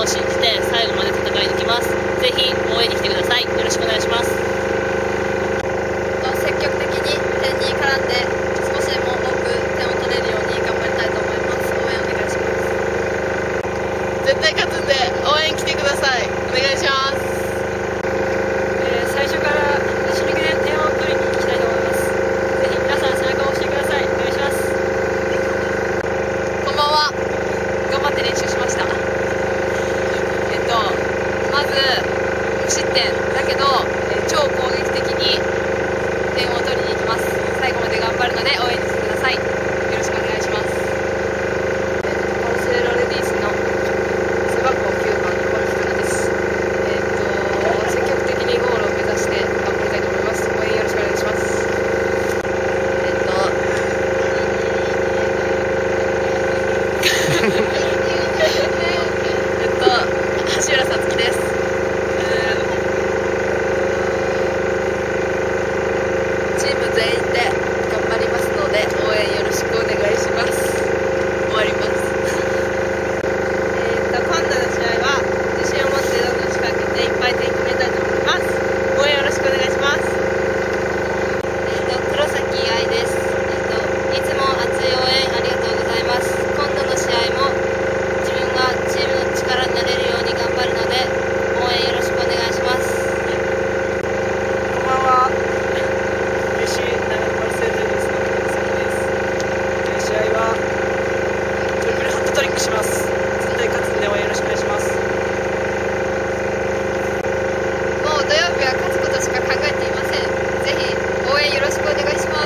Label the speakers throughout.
Speaker 1: を信じて最後まで戦い抜きます。ぜひ応援に来てください。よろしくお願いします。
Speaker 2: 積極的に点に絡んで少しでも多く点を取れるように頑張りたいと思います。応援お願いします。
Speaker 3: 絶対勝つんで応援来てください。お願いします。
Speaker 4: 最初から死ぬ気で点を取りに行きたいと思います。ぜひ皆さん背中を押してください。お願いします。
Speaker 3: こんばんは。頑張って練習しました。まず無失点だけど、超攻撃的に点を取りに行きます。最後まで頑張るので応援に来てください。よろしくお願いします。パルセイロレディースの背番号9番のゴルフからです。積極的にゴールを目指して頑張りたいと思います。応援よろしくお願いします。橋浦さつきです。チーム全員で頑張りますので応援よろしくお願いします。終わります。
Speaker 2: 今度の試合は自信を持ってどんどん仕掛けていっぱい点決めたいと思います。応援よろしくお願いします。黒崎愛です。いつも熱い応援ありがとうございます。今度の試合も自分がチームの力になれるように頑張るので応援よろしくお願いします。
Speaker 4: こんばんは。嬉しいパルセイロレディースの黒崎です。試合はトリプルハットトリックします。絶対勝つんで応援よろしくお願いします。
Speaker 2: もう土曜日は勝つことしか考えていません。ぜひ応援よろしくお願いします。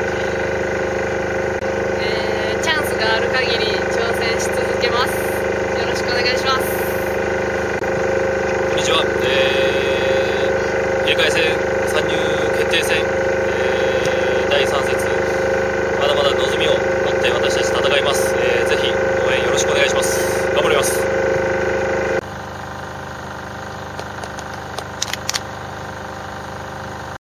Speaker 3: チャンスがある限り挑戦し続けます。よろしくお願いします。
Speaker 5: こんにちは。警戒戦参入決定戦